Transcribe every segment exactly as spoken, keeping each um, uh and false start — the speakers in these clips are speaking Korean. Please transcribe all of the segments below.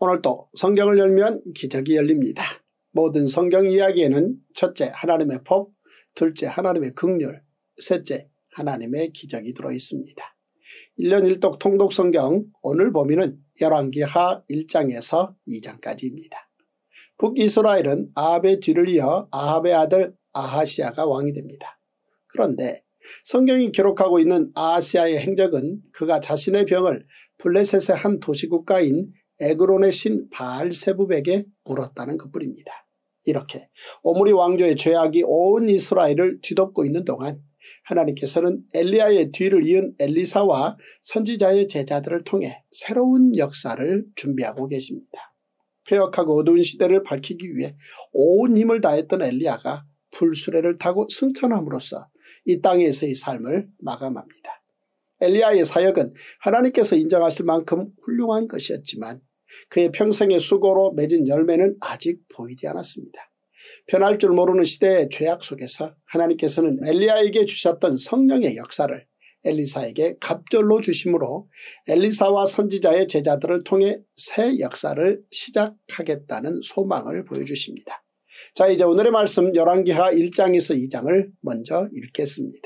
오늘도 성경을 열면 기적이 열립니다. 모든 성경 이야기에는 첫째 하나님의 법, 둘째 하나님의 긍휼, 셋째 하나님의 기적이 들어있습니다. 일 년 일 독 통독 성경 오늘 범위는 열왕기하 일 장에서 이 장까지입니다. 북이스라엘은 아합의 뒤를 이어 아합의 아들 아하시아가 왕이 됩니다. 그런데 성경이 기록하고 있는 아하시아의 행적은 그가 자신의 병을 블레셋의 한 도시국가인 에그론의 신 바알세붑에게 물었다는 것뿐입니다. 이렇게 오므리 왕조의 죄악이 온 이스라엘을 뒤덮고 있는 동안 하나님께서는 엘리야의 뒤를 이은 엘리사와 선지자의 제자들을 통해 새로운 역사를 준비하고 계십니다. 폐역하고 어두운 시대를 밝히기 위해 온 힘을 다했던 엘리야가 불수레를 타고 승천함으로써 이 땅에서의 삶을 마감합니다. 엘리야의 사역은 하나님께서 인정하실 만큼 훌륭한 것이었지만 그의 평생의 수고로 맺은 열매는 아직 보이지 않았습니다. 변할 줄 모르는 시대의 죄악 속에서 하나님께서는 엘리야에게 주셨던 성령의 역사를 엘리사에게 갑절로 주심으로 엘리사와 선지자의 제자들을 통해 새 역사를 시작하겠다는 소망을 보여주십니다. 자, 이제 오늘의 말씀 열왕기하 일 장에서 이 장을 먼저 읽겠습니다.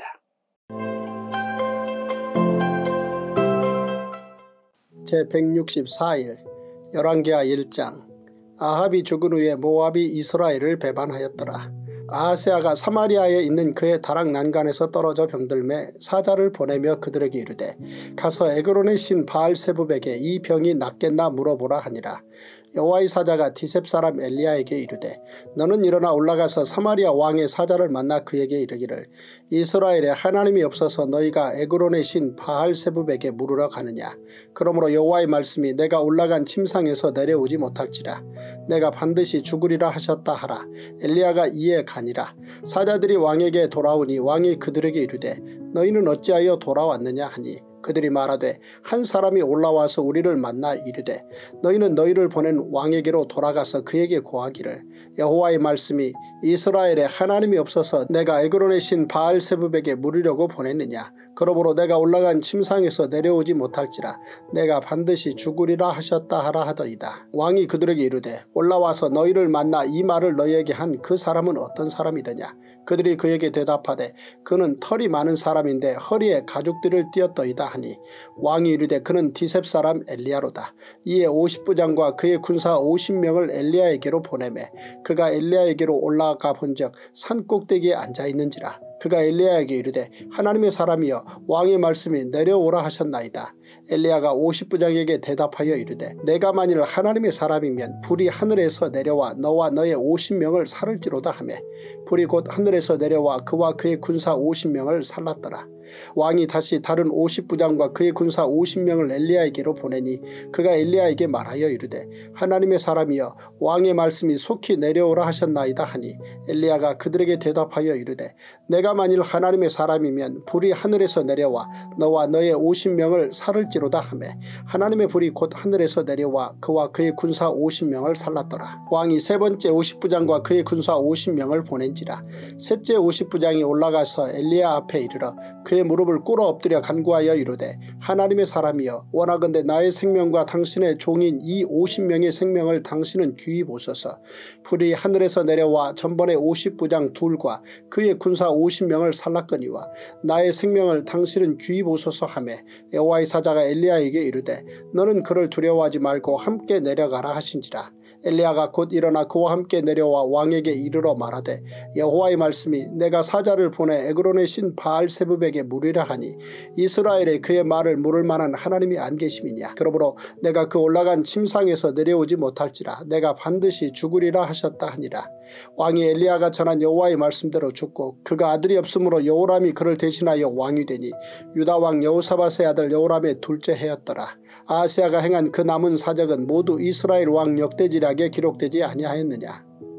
제백육십사 일 열왕기하 일 장. 아합이 죽은 후에 모압이 이스라엘을 배반하였더라. 아하스야가 사마리아에 있는 그의 다락 난간에서 떨어져 병들매 사자를 보내며 그들에게 이르되 가서 에그론의 신 바알세붑에게 이 병이 낫겠나 물어보라 하니라. 여호와의 사자가 디셉 사람 엘리야에게 이르되 너는 일어나 올라가서 사마리아 왕의 사자를 만나 그에게 이르기를 이스라엘에 하나님이 없어서 너희가 에그론의 신 바알세붑에게 물으러 가느냐. 그러므로 여호와의 말씀이 내가 올라간 침상에서 내려오지 못할지라 내가 반드시 죽으리라 하셨다 하라. 엘리야가 이에 가니라. 사자들이 왕에게 돌아오니 왕이 그들에게 이르되 너희는 어찌하여 돌아왔느냐 하니 그들이 말하되 한 사람이 올라와서 우리를 만나 이르되 너희는 너희를 보낸 왕에게로 돌아가서 그에게 고하기를 여호와의 말씀이 이스라엘에 하나님이 없어서 내가 에그론의 신 바알세붑에게 물으려고 보냈느냐. 그러므로 내가 올라간 침상에서 내려오지 못할지라 내가 반드시 죽으리라 하셨다 하라 하더이다. 왕이 그들에게 이르되 올라와서 너희를 만나 이 말을 너희에게 한 그 사람은 어떤 사람이더냐. 그들이 그에게 대답하되 그는 털이 많은 사람인데 허리에 가죽들을 띄었더이다 하니 왕이 이르되 그는 디셉 사람 엘리야로다. 이에 오십 부장과 그의 군사 오십 명을 엘리야에게로 보내매 그가 엘리야에게로 올라가 본즉 산 꼭대기에 앉아있는지라. 그가 엘리야에게 이르되 하나님의 사람이여 왕의 말씀이 내려오라 하셨나이다. 엘리야가 오십 부장에게 대답하여 이르되 내가 만일 하나님의 사람이면 불이 하늘에서 내려와 너와 너의 오십 명을 살을지로다 하매 불이 곧 하늘에서 내려와 그와 그의 군사 오십 명을 살랐더라. 왕이 다시 다른 오십 부장과 그의 군사 오십 명을 엘리야에게로 보내니 그가 엘리야에게 말하여 이르되 하나님의 사람이여 왕의 말씀이 속히 내려오라 하셨나이다 하니 엘리야가 그들에게 대답하여 이르되 내가 만일 하나님의 사람이면 불이 하늘에서 내려와 너와 너의 오십 명을 살을지로다 하매 하나님의 불이 곧 하늘에서 내려와 그와 그의 군사 오십 명을 살랐더라. 왕이 세 번째 오십 부장과 그의 군사 오십 명을 보낸지라. 셋째 오십 부장이 올라가서 엘리야 앞에 이르러 그의 무릎을 꿇어 엎드려 간구하여 이르되 하나님의 사람이여 원하건대 나의 생명과 당신의 종인 이 오십 명의 생명을 당신은 귀히 보소서. 불이 하늘에서 내려와 전번에 오십 부장 둘과 그의 군사 오십 명을 살랐거니와 나의 생명을 당신은 귀히 보소서 하매 여호와의 사자가 엘리야에게 이르되 너는 그를 두려워하지 말고 함께 내려가라 하신지라. 엘리야가 곧 일어나 그와 함께 내려와 왕에게 이르러 말하되 여호와의 말씀이 내가 사자를 보내 에그론의 신 바알세붑에게 물으려 하니 이스라엘에 그의 말을 물을 만한 하나님이 안 계심이냐. 그러므로 내가 그 올라간 침상에서 내려오지 못할지라 내가 반드시 죽으리라 하셨다 하니라. 왕이 엘리야가 전한 여호와의 말씀대로 죽고 그가 아들이 없으므로 여호람이 그를 대신하여 왕이 되니 유다왕 여호사밧의 아들 여호람의 둘째 해였더라. 아하스야가 행한 그 남은 사적은 모두 이스라엘 왕 역대지략에 기록되지 아니하였느냐.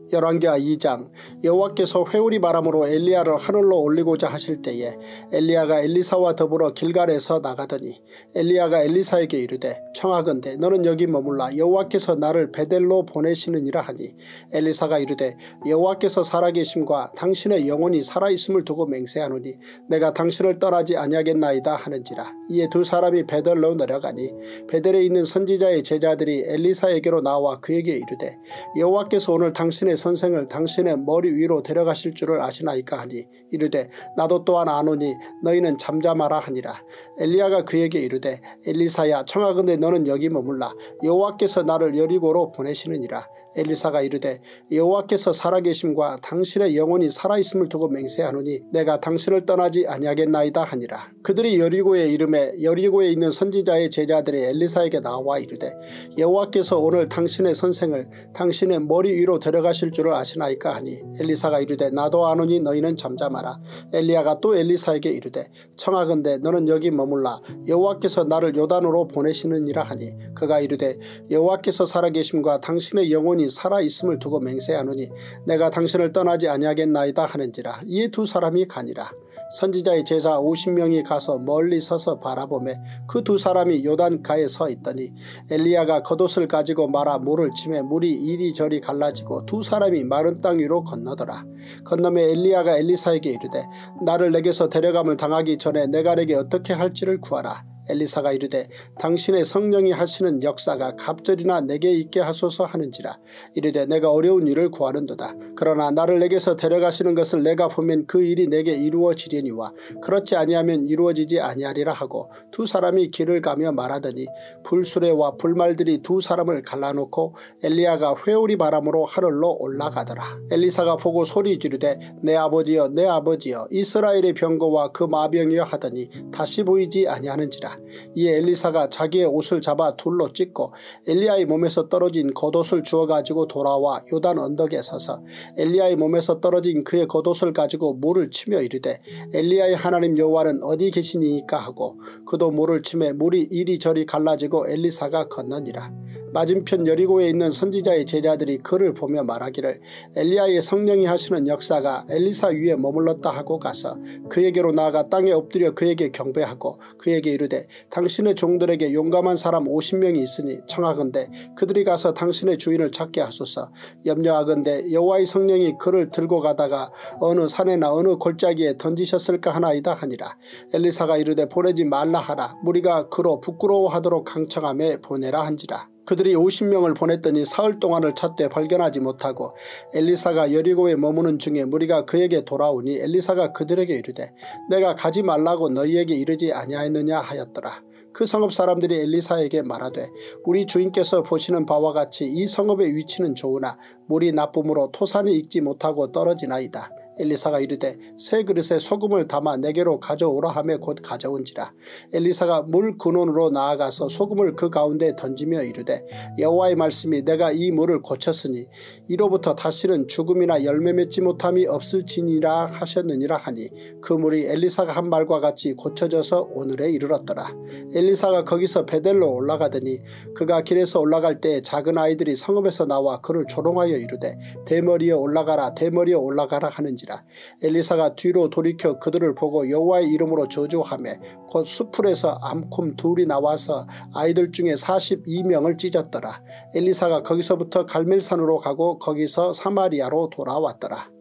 열왕기하 이 장. 여호와께서 회오리 바람으로 엘리야를 하늘로 올리고자 하실 때에 엘리야가 엘리사와 더불어 길갈에서 나가더니 엘리야가 엘리사에게 이르되 청하건대 너는 여기 머물라 여호와께서 나를 베델로 보내시느니라 하니 엘리사가 이르되 여호와께서 살아계심과 당신의 영혼이 살아있음을 두고 맹세하노니 내가 당신을 떠나지 아니하겠나이다 하는지라. 이에 두 사람이 베델로 내려가니 베델에 있는 선지자의 제자들이 엘리사에게로 나와 그에게 이르되 여호와께서 오늘 당신의 선생을 당신의 머리 위로 데려가실 줄을 아시나이까 하니 이르되 나도 또한 아노니 너희는 잠잠하라 하니라. 엘리야가 그에게 이르되 엘리사야 청하건대 너는 여기 머물라 여호와께서 나를 여리고로 보내시느니라. 엘리사가 이르되 여호와께서 살아계심과 당신의 영혼이 살아있음을 두고 맹세하노니 내가 당신을 떠나지 아니하겠나이다 하니라. 그들이 여리고에 이름에 여리고에 있는 선지자의 제자들이 엘리사에게 나와 이르되 여호와께서 오늘 당신의 선생을 당신의 머리 위로 데려가실 줄을 아시나이까 하니 엘리사가 이르되 나도 아노니 너희는 잠잠하라. 엘리야가 또 엘리사에게 이르되 청하건대 너는 여기 머물라 여호와께서 나를 요단으로 보내시느니라 하니 그가 이르되 여호와께서 살아계심과 당신의 영혼이 살아있음을 두고 맹세하노니 내가 당신을 떠나지 아니하겠나이다 하는지라. 이에 두 사람이 가니라. 선지자의 제자 오십 명이 가서 멀리 서서 바라보매 그 두 사람이 요단가에 서 있더니 엘리야가 겉옷을 가지고 말아 물을 치매 물이 이리저리 갈라지고 두 사람이 마른 땅 위로 건너더라. 건너매 엘리야가 엘리사에게 이르되 나를 내게서 데려감을 당하기 전에 내가 내게 어떻게 할지를 구하라. 엘리사가 이르되 당신의 성령이 하시는 역사가 갑절이나 내게 있게 하소서 하는지라. 이르되 내가 어려운 일을 구하는도다. 그러나 나를 내게서 데려가시는 것을 내가 보면 그 일이 내게 이루어지려니와 그렇지 아니하면 이루어지지 아니하리라 하고 두 사람이 길을 가며 말하더니 불수레와 불말들이 두 사람을 갈라놓고 엘리야가 회오리 바람으로 하늘로 올라가더라. 엘리사가 보고 소리 지르되 내 아버지여 내 아버지여 이스라엘의 병거와 그 마병이여 하더니 다시 보이지 아니하는지라. 이에 엘리사가 자기의 옷을 잡아 둘로 찢고 엘리야의 몸에서 떨어진 겉옷을 주워 가지고 돌아와 요단 언덕에 서서 엘리야의 몸에서 떨어진 그의 겉옷을 가지고 물을 치며 이르되 엘리야의 하나님 여호와는 어디 계시니이까 하고 그도 물을 치매 물이 이리저리 갈라지고 엘리사가 건너니라. 맞은편 여리고에 있는 선지자의 제자들이 그를 보며 말하기를 엘리야의 성령이 하시는 역사가 엘리사 위에 머물렀다 하고 가서 그에게로 나아가 땅에 엎드려 그에게 경배하고 그에게 이르되 당신의 종들에게 용감한 사람 오십 명이 있으니 청하건대 그들이 가서 당신의 주인을 찾게 하소서. 염려하건대 여호와의 성령이 그를 들고 가다가 어느 산에나 어느 골짜기에 던지셨을까 하나이다 하니라. 엘리사가 이르되 보내지 말라 하라. 무리가 그로 부끄러워하도록 강청하며 보내라 한지라. 그들이 오십 명을 보냈더니 사흘 동안을 찾되 발견하지 못하고 엘리사가 여리고에 머무는 중에 무리가 그에게 돌아오니 엘리사가 그들에게 이르되 내가 가지 말라고 너희에게 이르지 아니하였느냐 하였더라. 그 성읍 사람들이 엘리사에게 말하되 우리 주인께서 보시는 바와 같이 이 성읍의 위치는 좋으나 물이 나쁨으로 토산이 익지 못하고 떨어지나이다. 엘리사가 이르되 새 그릇에 소금을 담아 내게로 가져오라 하며 곧 가져온지라. 엘리사가 물 근원으로 나아가서 소금을 그 가운데 던지며 이르되 여호와의 말씀이 내가 이 물을 고쳤으니 이로부터 다시는 죽음이나 열매 맺지 못함이 없을지니라 하셨느니라 하니 그 물이 엘리사가 한 말과 같이 고쳐져서 오늘에 이르렀더라. 엘리사가 거기서 베델로 올라가더니 그가 길에서 올라갈 때 작은 아이들이 성읍에서 나와 그를 조롱하여 이르되 대머리에 올라가라 대머리에 올라가라 하는지라. 엘리사가 뒤로 돌이켜 그들을 보고 여호와의 이름으로 저주하며 곧 수풀에서 암콤 둘이 나와서 아이들 중에 사십이 명을 찢었더라. 엘리사가 거기서부터 갈멜산으로 가고 거기서 사마리아로 돌아왔더라.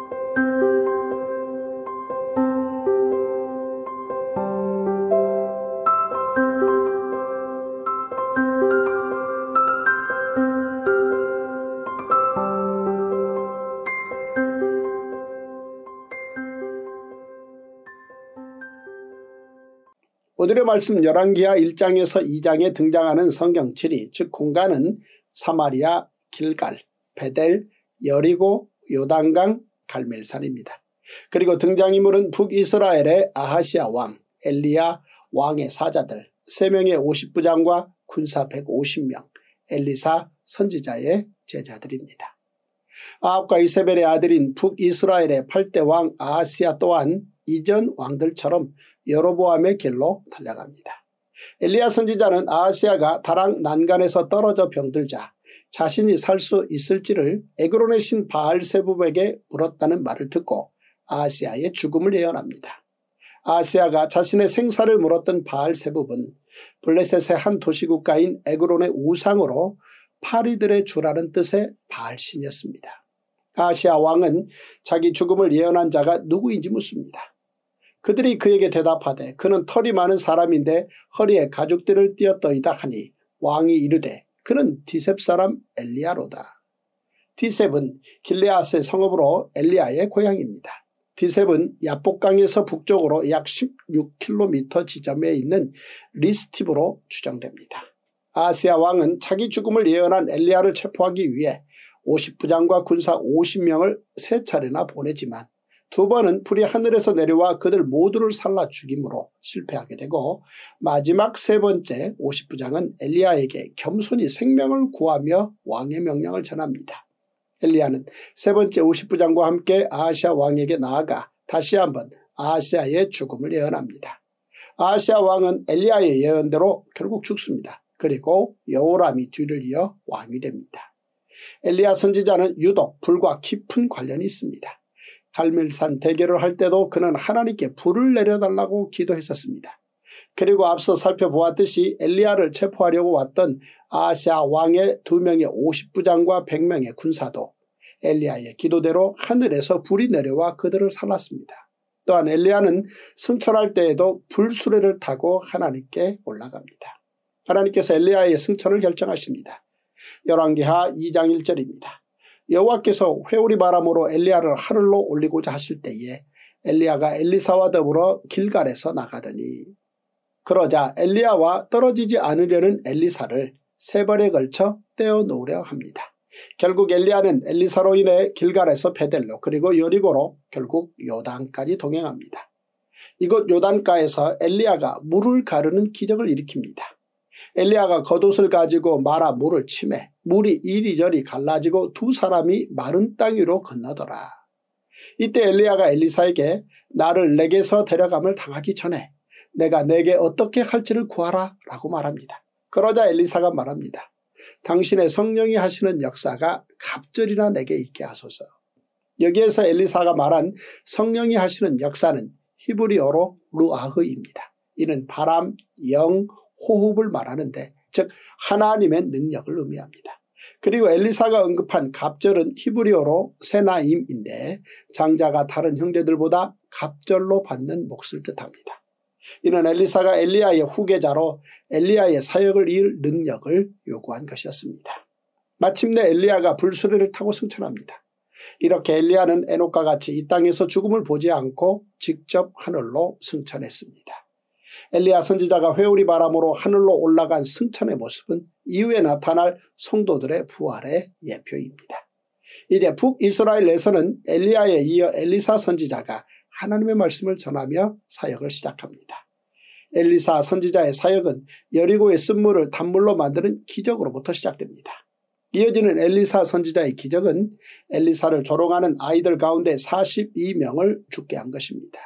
오늘의 말씀 열왕기하 일 장에서 이 장에 등장하는 성경 지리 즉 공간은 사마리아, 길갈, 베델, 여리고, 요단강, 갈멜산입니다. 그리고 등장인물은 북이스라엘의 아하시아 왕, 엘리야 왕의 사자들 세 명의 오십 부장과 군사 백오십 명, 엘리사 선지자의 제자들입니다. 아합과 이세벨의 아들인 북이스라엘의 팔 대 왕 아하시아 또한 이전 왕들처럼 여로보암의 길로 달려갑니다. 엘리야 선지자는 아하시아가 다락 난간에서 떨어져 병들자 자신이 살 수 있을지를 에그론의 신 바알세붑에게 물었다는 말을 듣고 아하스야의 죽음을 예언합니다. 아하스야가 자신의 생사를 물었던 바알세붑은 블레셋의 한 도시국가인 에그론의 우상으로 파리들의 주라는 뜻의 바알신이었습니다. 아하스야 왕은 자기 죽음을 예언한 자가 누구인지 묻습니다. 그들이 그에게 대답하되 그는 털이 많은 사람인데 허리에 가죽들을 띄었더이다 하니 왕이 이르되 그는 디셉 사람 엘리야로다. 디셉은 길레앗의 성읍으로 엘리야의 고향입니다. 디셉은 야복강에서 북쪽으로 약 십육 킬로미터 지점에 있는 리스팁으로 추정됩니다. 아하스야 왕은 자기 죽음을 예언한 엘리야를 체포하기 위해 오십 부장과 군사 오십 명을 세 차례나 보내지만 두 번은 불이 하늘에서 내려와 그들 모두를 살라 죽임으로 실패하게 되고 마지막 세 번째 오십 부장은 엘리야에게 겸손히 생명을 구하며 왕의 명령을 전합니다. 엘리야는 세 번째 오십 부장과 함께 아하스야 왕에게 나아가 다시 한번 아하스야의 죽음을 예언합니다. 아하스야 왕은 엘리야의 예언대로 결국 죽습니다. 그리고 여호람이 뒤를 이어 왕이 됩니다. 엘리야 선지자는 유독 불과 깊은 관련이 있습니다. 갈멜산 대결을 할 때도 그는 하나님께 불을 내려달라고 기도했었습니다. 그리고 앞서 살펴보았듯이 엘리야를 체포하려고 왔던 아하스야 왕의 두 명의 오십 부장과 백 명의 군사도 엘리야의 기도대로 하늘에서 불이 내려와 그들을 살랐습니다. 또한 엘리야는 승천할 때에도 불수레를 타고 하나님께 올라갑니다. 하나님께서 엘리야의 승천을 결정하십니다. 열왕기하 이 장 일 절입니다. 여호와께서 회오리 바람으로 엘리야를 하늘로 올리고자 하실 때에 엘리야가 엘리사와 더불어 길갈에서 나가더니 그러자 엘리야와 떨어지지 않으려는 엘리사를 세 번에 걸쳐 떼어놓으려 합니다. 결국 엘리야는 엘리사로 인해 길갈에서 베델로 그리고 여리고로 결국 요단까지 동행합니다. 이곳 요단가에서 엘리야가 물을 가르는 기적을 일으킵니다. 엘리야가 겉옷을 가지고 말아 물을 치매 물이 이리저리 갈라지고 두 사람이 마른 땅 위로 건너더라. 이때 엘리야가 엘리사에게 나를 내게서 데려감을 당하기 전에 내가 내게 어떻게 할지를 구하라 라고 말합니다. 그러자 엘리사가 말합니다. 당신의 성령이 하시는 역사가 갑절이나 내게 있게 하소서. 여기에서 엘리사가 말한 성령이 하시는 역사는 히브리어로 루아흐입니다. 이는 바람, 영, 호흡을 말하는데 즉 하나님의 능력을 의미합니다. 그리고 엘리사가 언급한 갑절은 히브리어로 세나임인데 장자가 다른 형제들보다 갑절로 받는 몫을 뜻합니다. 이는 엘리사가 엘리야의 후계자로 엘리야의 사역을 이을 능력을 요구한 것이었습니다. 마침내 엘리야가 불수레를 타고 승천합니다. 이렇게 엘리야는 에녹과 같이 이 땅에서 죽음을 보지 않고 직접 하늘로 승천했습니다. 엘리야 선지자가 회오리 바람으로 하늘로 올라간 승천의 모습은 이후에 나타날 성도들의 부활의 예표입니다. 이제 북이스라엘에서는 엘리야에 이어 엘리사 선지자가 하나님의 말씀을 전하며 사역을 시작합니다. 엘리사 선지자의 사역은 여리고의 쓴물을 단물로 만드는 기적으로부터 시작됩니다. 이어지는 엘리사 선지자의 기적은 엘리사를 조롱하는 아이들 가운데 사십이 명을 죽게 한 것입니다.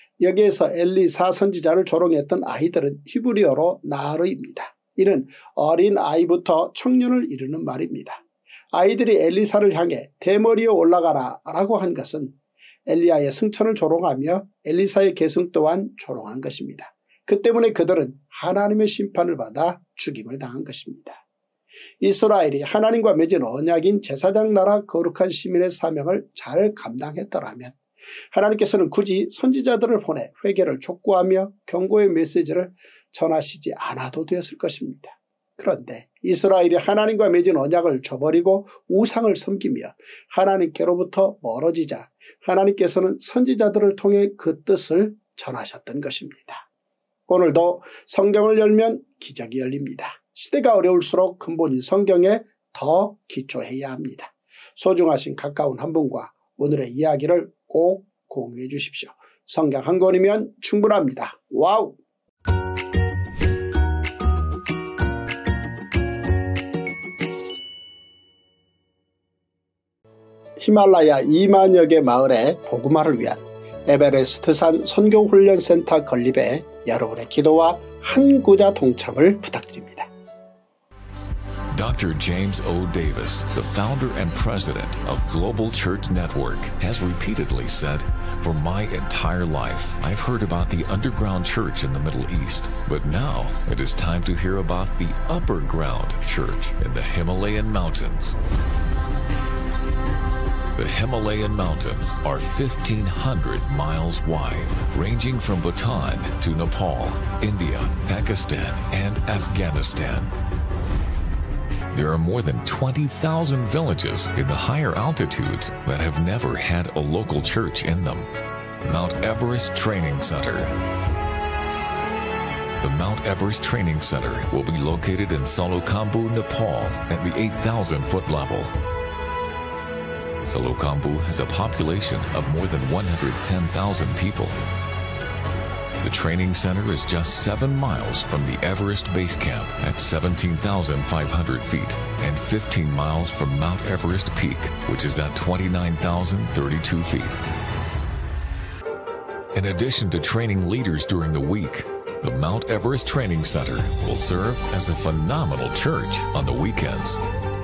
여기에서 엘리사 선지자를 조롱했던 아이들은 히브리어로 나르입니다. 이는 어린 아이부터 청년을 이르는 말입니다. 아이들이 엘리사를 향해 대머리에 올라가라 라고 한 것은 엘리야의 승천을 조롱하며 엘리사의 계승 또한 조롱한 것입니다. 그 때문에 그들은 하나님의 심판을 받아 죽임을 당한 것입니다. 이스라엘이 하나님과 맺은 언약인 제사장 나라 거룩한 시민의 사명을 잘 감당했더라면 하나님께서는 굳이 선지자들을 보내 회개를 촉구하며 경고의 메시지를 전하시지 않아도 되었을 것입니다. 그런데 이스라엘이 하나님과 맺은 언약을 저버리고 우상을 섬기며 하나님께로부터 멀어지자 하나님께서는 선지자들을 통해 그 뜻을 전하셨던 것입니다. 오늘도 성경을 열면 기적이 열립니다. 시대가 어려울수록 근본인 성경에 더 기초해야 합니다. 소중하신 가까운 한 분과 오늘의 이야기를 꼭 공유해 주십시오. 성경 한 권이면 충분합니다. 와우! 히말라야 이만여 개 마을의 복음화를 위한 에베레스트산 선교훈련센터 건립에 여러분의 기도와 한 구자 동참을 부탁드립니다. Doctor James O. Davis, the founder and president of Global Church Network, has repeatedly said, "For my entire life, I've heard about the underground church in the Middle East, but now it is time to hear about the upper ground church in the Himalayan mountains." The Himalayan mountains are fifteen hundred miles wide, ranging from Bhutan to Nepal, India, Pakistan, and Afghanistan. There are more than twenty thousand villages in the higher altitudes that have never had a local church in them. Mount Everest Training Center. The Mount Everest Training Center will be located in Salokhambu, Nepal at the eight thousand foot level. Salokhambu has a population of more than one hundred ten thousand people. The training center is just seven miles from the Everest Base Camp at seventeen thousand five hundred feet and fifteen miles from Mount Everest Peak, which is at twenty-nine thousand thirty-two feet. In addition to training leaders during the week, the Mount Everest Training Center will serve as a phenomenal church on the weekends.